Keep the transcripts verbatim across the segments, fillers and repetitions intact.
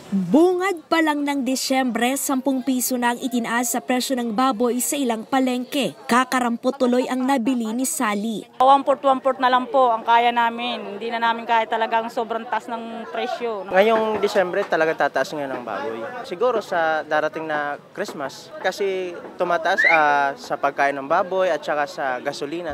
Bungad pa lang ng Disyembre, sampung piso na ang itinaas sa presyo ng baboy sa ilang palengke. Kakarampot tuloy ang nabili ni Sally. One-port, one-port na lang po ang kaya namin. Hindi na namin kaya talagang sobrang taas ng presyo. Ngayong Disyembre talaga tataas ngayon ng baboy. Siguro sa darating na Christmas kasi tumataas uh, sa pagkain ng baboy at saka sa gasolina.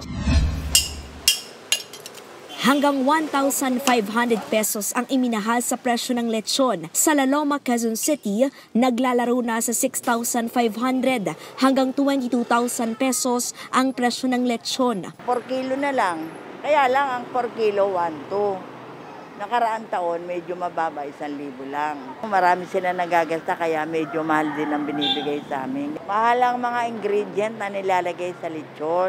Hanggang one thousand five hundred pesos ang iminahal sa presyo ng lechon. Sa La Loma, Quezon City, naglalaro na sa six thousand five hundred hanggang twenty-two thousand pesos ang presyo ng lechon. four kilo na lang. Kaya lang ang four kilo, one two. Nakaraang taon, medyo mababa, isang libo lang. Marami sila nagagasta kaya medyo mahal din ang binibigay sa amin. Mahal ang mga ingredient na nilalagay sa lechon.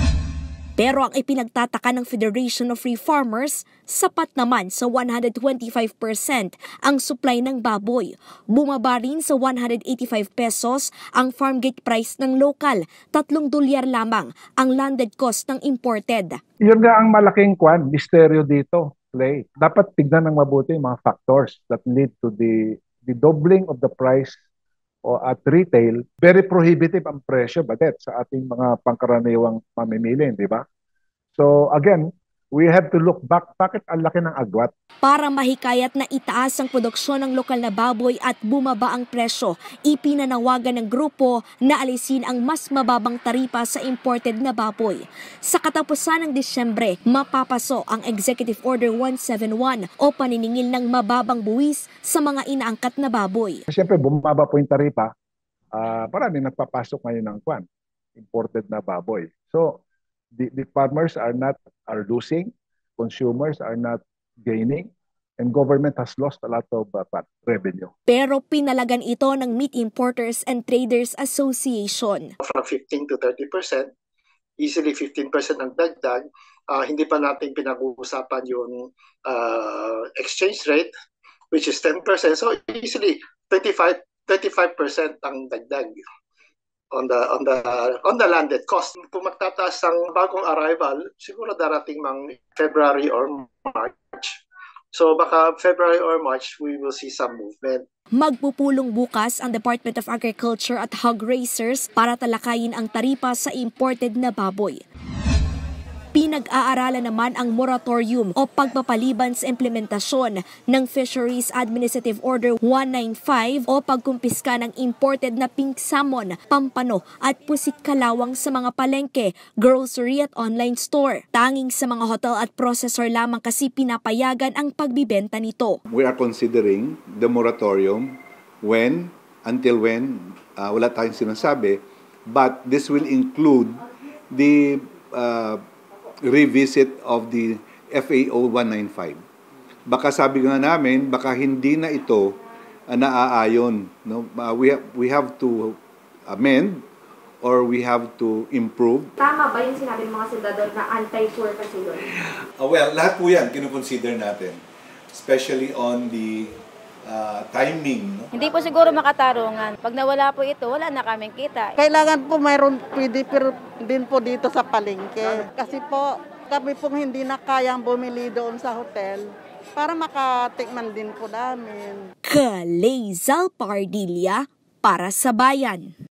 Pero ang ipinagtataka ng Federation of Free Farmers, sapat naman sa one hundred twenty-five percent ang supply ng baboy. Bumaba rin sa one hundred eighty-five pesos ang farm gate price ng local, tatlong dolyar lamang ang landed cost ng imported. Yun nga ang malaking kwan, misteryo dito, Clay. Dapat tignan ng mabuti yung mga factors that lead to the, the doubling of the price o at retail. Very prohibitive ang presyo, badet, sa ating mga pangkaraniwang mamimili, di ba? So again, we have to look back, bakit ang laki ng agwat? Para mahikayat na itaas ang produksyon ng lokal na baboy at bumaba ang presyo, ipinanawagan ng grupo na alisin ang mas mababang taripa sa imported na baboy. Sa katapusan ng Disyembre, mapapaso ang Executive Order one seventy-one o paniningil ng mababang buwis sa mga inaangkat na baboy. Siyempre, bumaba po yung taripa, uh, parang nagpapasok ngayon ng kwan, imported na baboy. So, The, the farmers are not are losing, consumers are not gaining, and government has lost a lot of uh, revenue. Pero pinalagan ito ng Meat Importers and Traders Association. From fifteen to thirty percent, easily fifteen percent ang dagdag. Uh, hindi pa natin pinag-uusapan yung uh, exchange rate, which is ten percent. So easily twenty-five, thirty-five percent ang dagdag on the on the on the landed cost. Kung magtataas ang bagong arrival, siguro darating mang February or March. So baka February or March we will see some movement. Magpupulong bukas ang Department of Agriculture at hog raisers para talakayin ang taripa sa imported na baboy. Pinag-aaralan naman ang moratorium o pagpapaliban sa implementasyon ng Fisheries Administrative Order one ninety-five o pagkumpiska ng imported na pink salmon, pampano at pusit kalawang sa mga palengke, grocery at online store. Tanging sa mga hotel at processor lamang kasi pinapayagan ang pagbibenta nito. We are considering the moratorium when, until when, uh, wala tayong sinasabi, but this will include the uh, revisit of the F A O one ninety-five. Baka sabi nga namin, baka hindi na ito uh, naaayon. No? Uh, we, ha we have to amend or we have to improve. Tama ba yung sinabi ng mga sendador na anti-poor kasi yun? Uh, well, lahat po yan kinukonsider natin. Especially on the uh, timing. No? Hindi po siguro makatarungan. Pag nawala po ito, wala na kaming kita. Kailangan po mayroon pwede pero din po dito sa palengke. Kasi po kami pong hindi na kayang bumili doon sa hotel para makatikman din po namin. Kalezal Pardilla para sa Bayan.